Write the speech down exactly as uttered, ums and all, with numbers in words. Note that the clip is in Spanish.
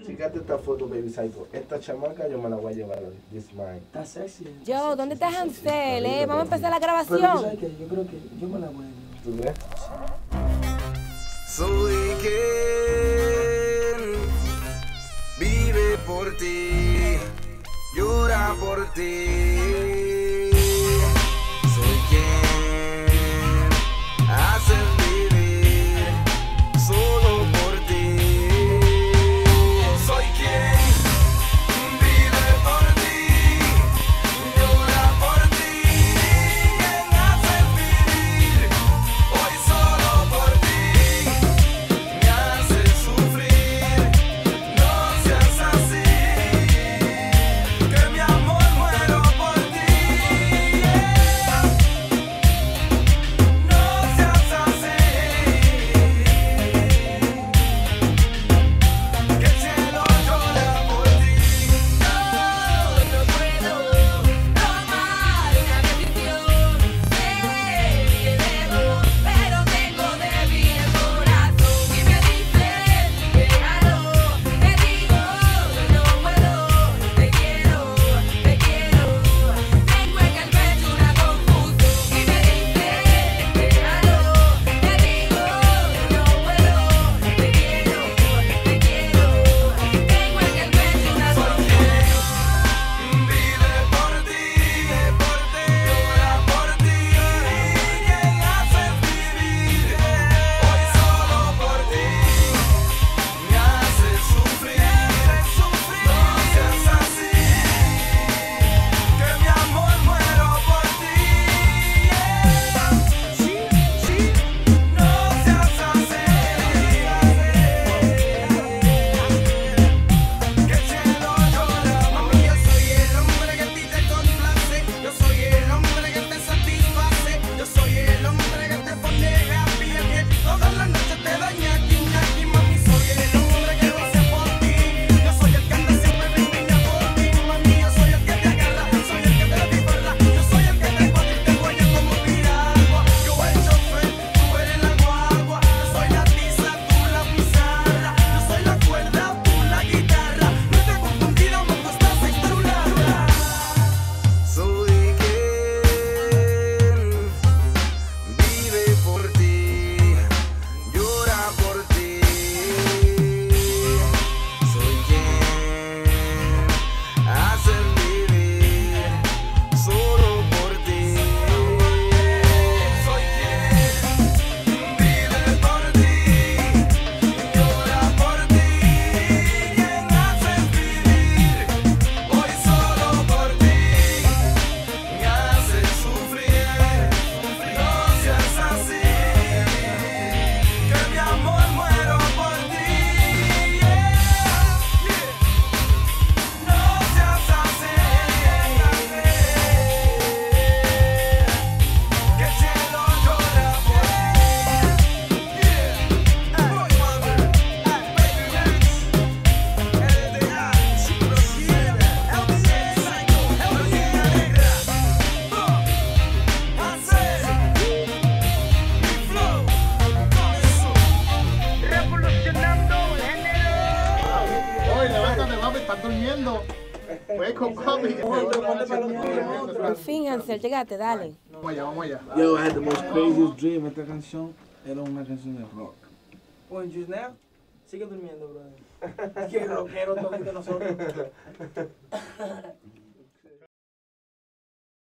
Fíjate esta foto, baby psycho. Esta chamaca yo me la voy a llevar hoy. This mine. Está sexy. Yo, ¿dónde está Hansel? Eh? Vamos a empezar la Pero tú grabación. sabes que yo creo que yo me la voy a llevar. ¿Tú crees? Soy quien vive por ti, llora por ti. Soy quien hace vivir solo por ti. Soy quien vive por ti, llora por ti. Quien hace vivir hoy solo por ti. Me hace sufrir, no seas así. Que mi amor muero por ti. No seas así. Que el cielo llora por ti. No, no puedo tomar una decisión. Sé que debo, pero tengo débil el corazón. Y me dice, déjalo. Te digo, no puedo. Te quiero, te quiero. Tengo en el pecho una confusión. Y me dice, déjalo. Te digo, no puedo. Te quiero, te quiero. Tengo en el pecho una confusión. Vive por ti, vive por ti, llora por ti. Quien hace vivir hoy solo por ti. Me hace sufrir, no seas así. Que mi amor muero por ti. Sí, sí, no seas así. Que el cielo llora. Mami, yo soy el hombre que a ti te complace. Yo soy el hombre que te satisface. Yo soy el hombre que te pone happy, happy. Todas las noches te da ñaki, ñaki. Mami, soy el hombre que lo hace por ti. Yo soy el que anda siempre brindando por ti. Mami, yo soy el que te agarra. Soy el que te disfruta. Yo soy el que te pone y te huele como piragua. Yo el chofer, tú eres la guagua. Yo soy la tiza, tú la pizarra. Yo soy la cuerda, tú la guitarra. No te confundida, me estás estrulada. Soy quien vive por ti, llora por ti. Soy quien hace vivir solo por ti. Soy quien vive por ti, llora por ti. Quien hace vivir hoy solo por ti. Me hace sufrir, no seas así. Que mi amor muero por ti. No seas así. Que el cielo llora por ti. Boy Wonder, Baby Rex, L D A, cinco siete, L D A Psycho, L D A Negra. Revolucionando el género. Oye, levántate, papi, estás durmiendo. Pues con papi. Por fin, Hansel, llegaste, dale. Vamos allá, vamos allá. Yo, I had the most craziest dream. Esta canción era una canción de rock. Bueno, Jusnea, sigue durmiendo, brother. Qué rockero todos de nosotros.